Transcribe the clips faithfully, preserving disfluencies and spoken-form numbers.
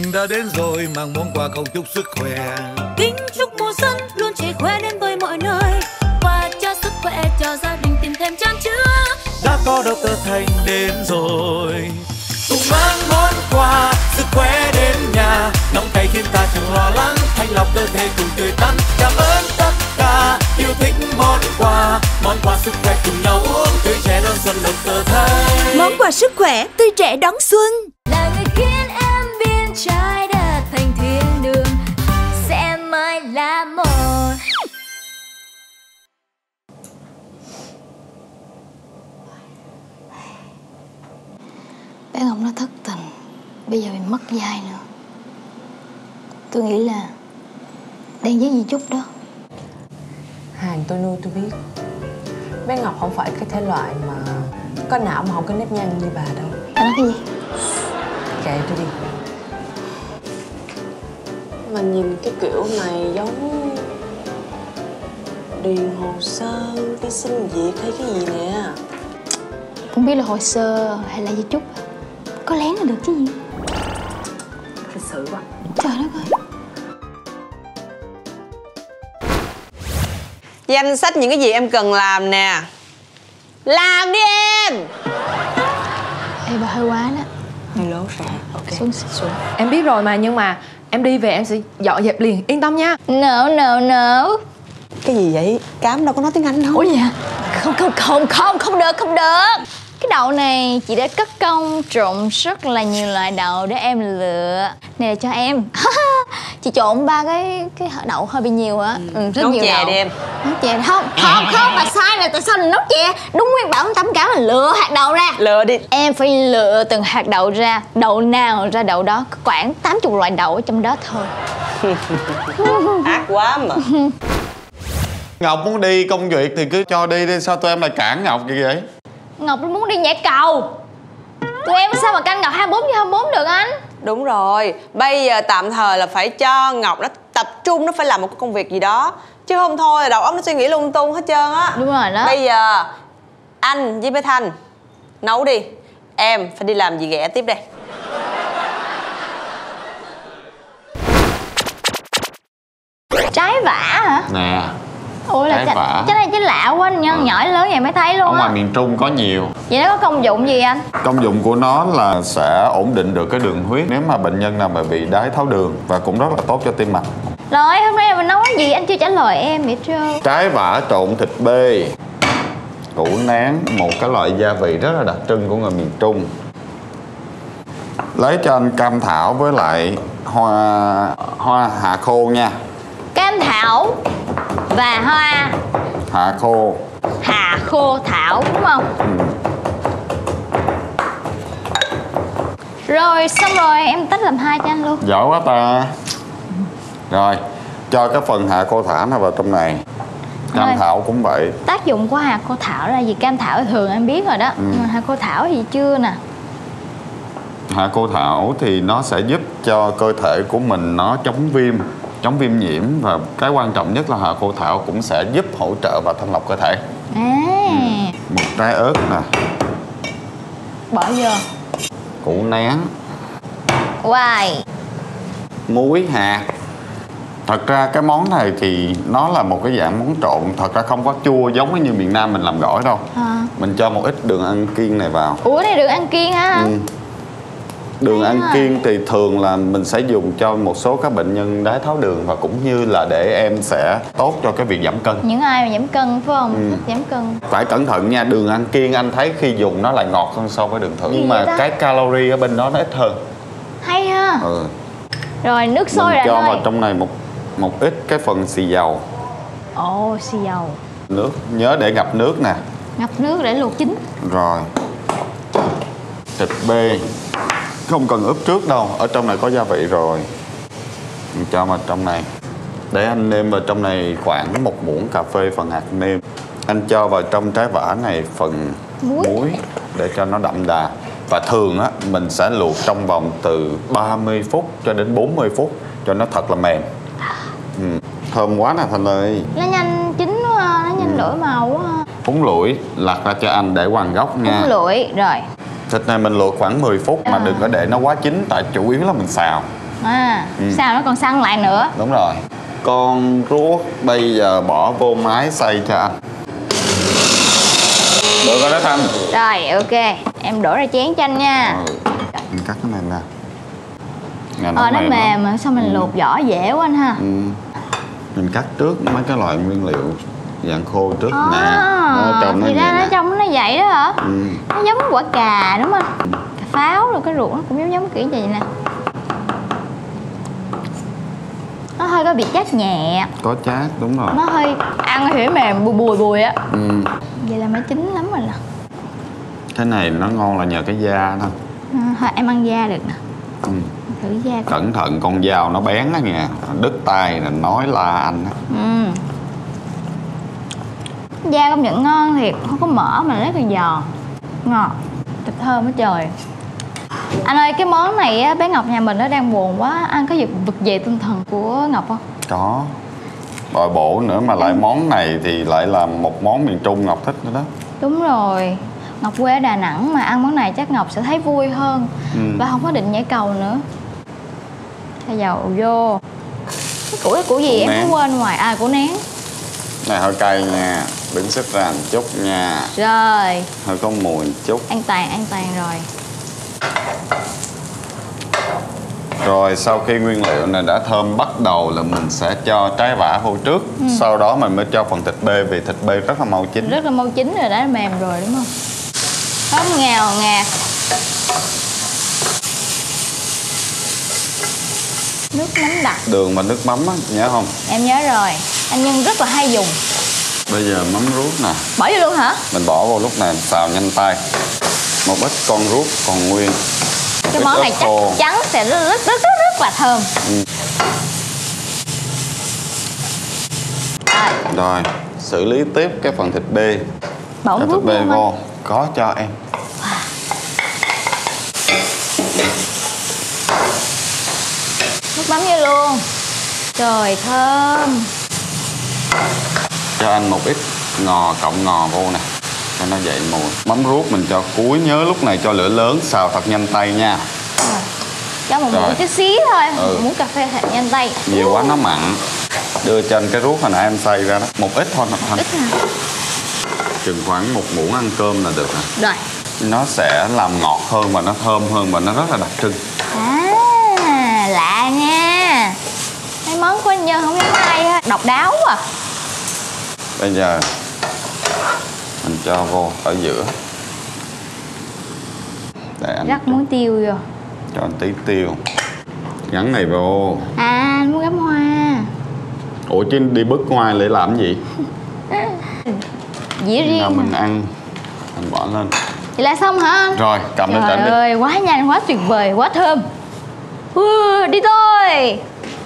Xuân đã đến rồi, mang món quà cầu chúc sức khỏe. Kính chúc mùa xuân luôn trẻ khỏe đến với mọi nơi. Quà cho sức khỏe, cho gia đình tìm thêm chan chứa. Đã có Doctor Thanh đến rồi, cùng mang món quà sức khỏe đến nhà. Nóng cay khiến ta chẳng lo lắng, thanh lọc cơ thể cùng tươi tắn. Cảm ơn tất cả yêu thích món quà, món quà sức khỏe cùng nhau uống. Tươi trẻ đón xuân Doctor Thanh. Món quà sức khỏe tươi trẻ đón xuân. Là người khiến em biến trái đất thành thiên đường, sẽ mãi là một. Bé Ngọc nó thất tình, bây giờ bị mất vai nữa. Tôi nghĩ là đang với dì Trúc đó. Hàng tôi nuôi tôi biết. Bé Ngọc không phải cái thể loại mà có não mà không có nếp nhăn như bà đâu. Bà nói cái gì? Kệ tôi đi. Mà nhìn cái kiểu này giống điền hồ sơ đi xin việc hay cái gì nè. Không biết là hồ sơ hay là dì Trúc. Có lén là được chứ gì. Thật sự quá. Trời đất ơi. Danh sách những cái gì em cần làm nè. Làm đi em. Ê bà hơi quá đó. Hơi lố sẽ. Ok. Xuống xuống. Em biết rồi mà, nhưng mà em đi về em sẽ dọn dẹp liền, yên tâm nha. No no no. Cái gì vậy? Cám đâu có nói tiếng Anh đâu. Ủa vậy hả? Không không không không không được không được. Cái đậu này chị đã cất công trộn rất là nhiều loại đậu để em lựa. Này là cho em. Chị trộn ba cái cái đậu hơi bị nhiều hả? Ừ, rất nấu nhiều chè đậu. đi em. Nấu chè không? Không không, bà sai rồi, tại sao mình nấu chè? Đúng nguyên bản tấm cáo là lựa hạt đậu ra. Lựa đi. Em phải lựa từng hạt đậu ra, đậu nào ra đậu đó, có khoảng tám mươi loại đậu ở trong đó thôi. Ác quá mà. Ngọc muốn đi công việc thì cứ cho đi đi, sao tụi em lại cản Ngọc vậy vậy? Ngọc nó muốn đi nhảy cầu. Tụi em sao mà canh Ngọc hai mươi bốn trên hai mươi bốn được anh? Đúng rồi, bây giờ tạm thời là phải cho Ngọc nó tập trung, nó phải làm một cái công việc gì đó. Chứ không thôi là đầu óc nó suy nghĩ lung tung hết trơn á. Đúng rồi đó. Bây giờ anh với bé Thanh nấu đi. Em phải đi làm gì ghẻ tiếp đây. Trái vả hả? Nè. Ủa là trái vả. Trái này trái lạ quá, nhân Ừ. nhỏ lớn vậy mới thấy luôn Ở á. ngoài miền Trung có nhiều. Vậy nó có công dụng gì anh? Công dụng của nó là sẽ ổn định được cái đường huyết nếu mà bệnh nhân nào mà bị đái tháo đường, và cũng rất là tốt cho tim mạch. Rồi hôm nay mình nấu cái gì anh chưa trả lời em vậy trơn. Trái vả trộn thịt bê, củ nén, một cái loại gia vị rất là đặc trưng của người miền Trung. Lấy cho anh cam thảo với lại hoa hoa hạ khô nha. Cam thảo và hoa Hạ khô. hà khô thảo đúng không? Ừ. Rồi xong rồi em tách làm hai cho anh luôn. Giỏi quá ta. Rồi cho cái phần hạ khô thảo này vào trong này. Cam Rồi. thảo cũng vậy. Tác dụng của hạt khô thảo là gì? Cam thảo thì thường em biết rồi đó. Ừ. Nhưng mà hạt khô thảo thì chưa nè. Hạ khô thảo thì nó sẽ giúp cho cơ thể của mình nó chống viêm, chống viêm nhiễm, và cái quan trọng nhất là hạ khô thảo cũng sẽ giúp hỗ trợ và thanh lọc cơ thể. À. Ừ. Một trái ớt nè. Bỏ vô. Củ nén. Wow. Muối hạt. Thật ra cái món này thì nó là một cái dạng món trộn, thật ra không có chua giống như miền Nam mình làm gỏi đâu. À. Mình cho một ít đường ăn kiêng này vào. Ủa này đường ăn kiêng hả? Ừ. Đường Hay ăn à. kiêng thì thường là mình sẽ dùng cho một số các bệnh nhân đái tháo đường, và cũng như là để em sẽ tốt cho cái việc giảm cân. Những ai mà giảm cân phải không? Ừ. Thích giảm cân. Phải cẩn thận nha, đường ăn kiêng anh thấy khi dùng nó lại ngọt hơn so với đường thường. Gì Nhưng vậy mà ta? cái calorie ở bên đó nó ít hơn. Hay ha. Ừ. Rồi nước sôi Mình rồi cho anh vào ơi. trong này một một ít cái phần xì dầu. Ồ, xì dầu. Nước, nhớ để ngập nước nè. Ngập nước để luộc chín. Rồi. Thịt bê không cần ướp trước đâu, ở trong này có gia vị rồi. Mình cho vào trong này. Để anh nêm vào trong này khoảng một muỗng cà phê phần hạt nêm. Anh cho vào trong trái vả này phần Muối. muối để cho nó đậm đà. Và thường á, mình sẽ luộc trong vòng từ ba mươi phút cho đến bốn mươi phút cho nó thật là mềm. Ừ. Thơm quá nè Thành ơi. Nó nhanh chín quá ha, nó nhanh Ừ. đổi màu quá ha. Húng lủi lặt ra cho anh để hoàn gốc nha. Húng lủi rồi. Thịt này mình luộc khoảng mười phút mà À. đừng có để nó quá chín, tại chủ yếu là mình xào. À, Ừ. sao nó còn săn lại nữa. Đúng rồi. Con ruốc bây giờ bỏ vô máy xay cho anh. Được rồi đó Thanh. Rồi, ok. Em đổ ra chén cho anh nha. Ừ. Mình cắt cái này nè. Nghe Ờ, nó lắm. mềm mà sao mình Ừ. luộc vỏ dễ quá anh ha. Ừ. Mình cắt trước mấy cái loại nguyên liệu dạng khô trước À, nè. Nó trong nó thì vậy ra nó nè. trong nó vậy đó hả? Ừ. Nó giống quả cà đúng không? Cà pháo rồi cái ruột nó cũng giống giống kiểu vậy nè. Nó hơi có vị chát nhẹ. Có chát, đúng rồi. Nó hơi ăn thì mềm bùi bùi bùi á. Ừ. Vậy là mới chín lắm rồi nè. Cái này nó ngon là nhờ cái da thôi. À, thôi em ăn da được nè. Ừ. Thử da coi. Cẩn thận con dao nó bén á nghe. Đứt tay là nói la anh á. Ừ. Da công nhận ngon thiệt, không có mỡ mà rất là giòn. Ngọt, thịt thơm hết trời. Anh ơi, cái món này á, bé Ngọc nhà mình nó đang buồn quá. Anh có vực vực về tinh thần của Ngọc không? Có. Bồi bổ nữa mà lại món này thì lại là một món miền Trung Ngọc thích nữa đó. Đúng rồi. Ngọc quê ở Đà Nẵng mà ăn món này chắc Ngọc sẽ thấy vui hơn. Ừ. Và không có định nhảy cầu nữa. Cho dầu vô. Cái củ cái củ gì Củ em nén. có quên ngoài. À, củ nén. Này hơi cay nha. Đứng xích ra một chút nha. Rồi, Hơi có mùi một chút. an toàn, an toàn rồi. Rồi sau khi nguyên liệu này đã thơm bắt đầu là mình sẽ cho trái vả vô trước. Ừ. Sau đó mình mới cho phần thịt bê vì thịt bê rất là mau chín. Rất là mau chín rồi, đã mềm rồi đúng không? Thơm ngào ngạt. Nước mắm đặc. Đường và nước mắm á, nhớ không? Em nhớ rồi. Anh Nhân rất là hay dùng. Bây giờ mắm ruốc nè. Bỏ vô luôn hả? Mình bỏ vô lúc này xào nhanh tay. Một ít con ruốc còn nguyên. Cái Ít món ớt này chắc khô. chắn sẽ rất rất rất rất, rất là thơm. Ừ. À, Rồi, xử lý tiếp cái phần thịt bê. bỏ Cho nước thịt bê vô vô. anh. Có cho em. Nước mắm vô luôn. Trời thơm. Cho anh một ít ngò, cộng ngò vô nè. Cho nó dậy mùi. Mắm ruốc mình cho cuối, nhớ lúc này cho lửa lớn, xào thật nhanh tay nha. Rồi. Cho một Rồi. muỗng chút xíu thôi. Ừ. Một muỗng cà phê thật nhanh tay. Nhiều quá nó mặn. Đưa cho anh cái ruốc hồi nãy em xay ra đó. Một ít thôi Ngọc Thanh. Ít hả? Chừng khoảng một muỗng ăn cơm là được rồi. Rồi. Nó sẽ làm ngọt hơn và nó thơm hơn và nó rất là đặc trưng. À, lạ nha. Mấy món của anh Nhân không giống ai hết. Độc đáo à. Bây giờ mình cho vô ở giữa. Để anh Rắc muối tiêu vô. cho anh tí tiêu. Gắn này vô. À, anh muốn gắm hoa. Ủa chứ đi bứt ngoài để làm cái gì? Dĩa Nào riêng mình hả? ăn. Mình bỏ lên. Vậy là xong hả anh? Rồi, cầm lên Trời tránh đi. ơi, quá nhanh, quá tuyệt vời, quá thơm. Ừ, đi thôi.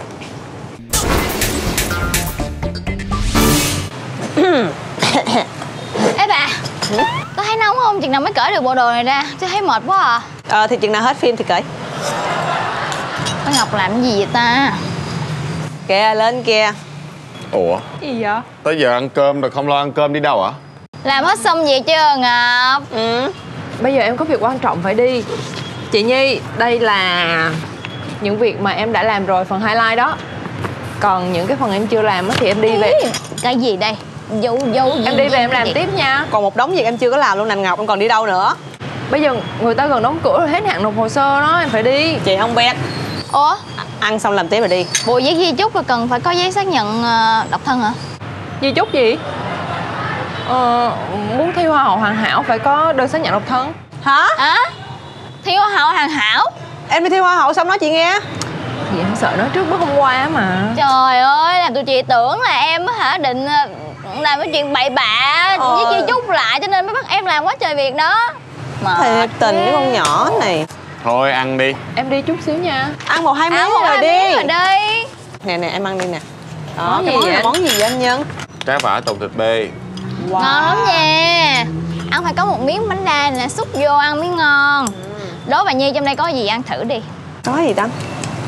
Ê bà, có thấy nóng không? Chừng nào mới cởi được bộ đồ này ra? Tôi thấy mệt quá à. Ờ thì chừng nào hết phim thì cởi. Con Ngọc làm cái gì vậy ta? Kìa lên kìa. Ủa? Gì vậy? Tới giờ ăn cơm rồi không lo ăn cơm đi đâu hả? Làm hết xong vậy chưa Ngọc? Ừ. Bây giờ em có việc quan trọng phải đi. Chị Nhi, đây là những việc mà em đã làm rồi, phần highlight đó. Còn những cái phần em chưa làm á thì em đi về. Cái gì đây? Dấu dấu gì? Em đi về em làm vậy? tiếp nha. Còn một đống việc em chưa có làm luôn nè Ngọc, em còn đi đâu nữa? Bây giờ người ta gần đóng cửa rồi, hết hạn nộp hồ sơ đó, em phải đi. Chị không biết. Ủa? Ăn xong làm tiếp rồi đi. Bộ giấy ghi chúc là cần phải có giấy xác nhận ờ, độc thân hả? Di chúc gì? Ờ, muốn thi hoa hậu hoàn hảo phải có đơn xác nhận độc thân. Hả? Hả? Thi hoa hậu hoàn hảo? Em đi thi hoa hậu xong nói chị nghe. Vì em sợ nói trước bữa hôm qua mà. Trời ơi, làm tụi chị tưởng là em á hả định ờ, làm cái chuyện bậy bạ Ờ. với ghi chúc lại cho nên mới bắt em làm quá trời việc đó. Mà Thiệt tình cái con nhỏ này. Thôi ăn đi. Em đi chút xíu nha. Ăn một hai miếng áo một rồi hai đi. miếng rồi đi. Nè nè em ăn đi nè. Đó, Món cái gì món vậy này là anh? món gì vậy anh Nhân? Trái vả tàu thịt bê. Wow. Ngon lắm nha. Ăn phải có một miếng bánh đa nè, xúc vô ăn mới ngon. Đố bà Nhi trong đây có gì ăn thử đi. Có gì ta?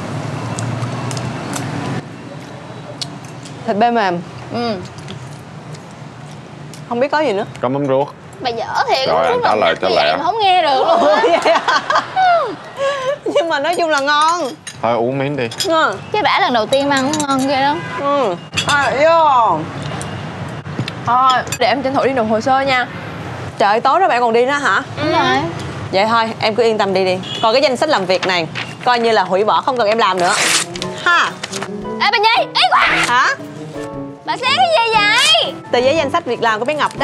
Thịt bê mềm. Ừ. Không biết có gì nữa. Có mắm ruốc. Bà dở thiệt. Rồi, lúc anh trả nào lời đặt cho như vậy lẹ. em không nghe được luôn á. Nhưng nhưng mà nói chung là ngon. Thôi uống miếng đi. Ừ. Chứ đã lần đầu tiên mà ăn ngon ghê đó. Ừ. À, vô. Thôi để em tranh thủ đi nộp hồ sơ nha. Trời ơi, tối đó bạn còn đi nữa hả? Đúng rồi. Vậy thôi em cứ yên tâm đi đi. Còn cái danh sách làm việc này coi như là hủy bỏ, không cần em làm nữa ha. Ê bà Nhi, ý quá. Hả? Bà xé cái gì vậy? Tờ giấy danh sách việc làm của bé Ngọc đó.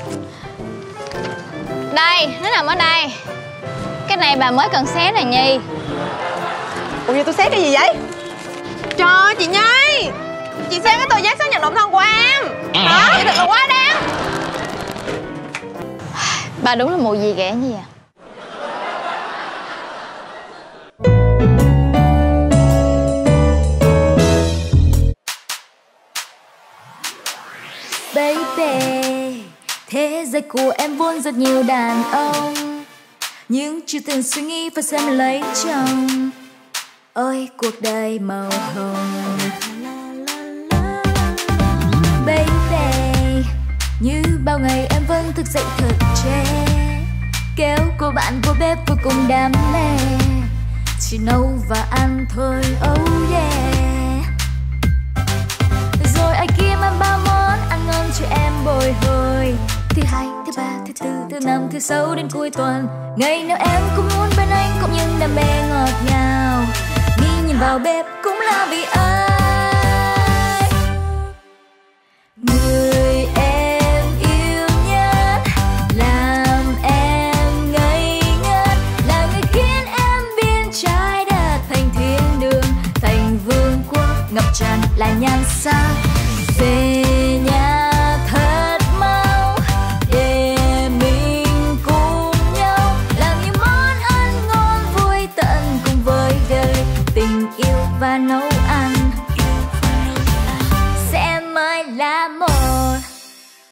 Đây, nó nằm ở đây. Cái này bà mới cần xé nè Nhi. Ủa vậy tôi xé cái gì vậy? Trời ơi chị Nhi, chị xé cái tờ giấy xác nhận động thân của em. Hả? Vậy thật là quá đáng. Bà đúng là mụ gì ghẻ gì à. Baby, thế giới của em vốn rất nhiều đàn ông, nhưng chưa từng suy nghĩ và xem lấy chồng. Ôi cuộc đời màu hồng. Baby, như bao ngày em vẫn thức dậy thật trễ, kéo cô bạn vô bếp vô cùng đam mê, chỉ nấu và ăn thôi, oh yeah. Rồi ai kia mang bao món ăn ngon cho em bồi hồi. Thứ hai, thứ ba, thứ tư, thứ năm, thứ sáu đến cuối tuần. Ngày nào em cũng muốn bên anh cũng những đam mê ngọt ngào. Đi nhìn vào bếp cũng là vì anh. Người em yêu nhất, làm em ngây ngất, là người khiến em biến trái đất thành thiên đường, thành vương quốc ngập tràn là nhan sắc. Về nhà thật mau để mình cùng nhau làm những món ăn ngon vui tận cùng với đời. Tình yêu và nấu ăn sẽ mãi là một.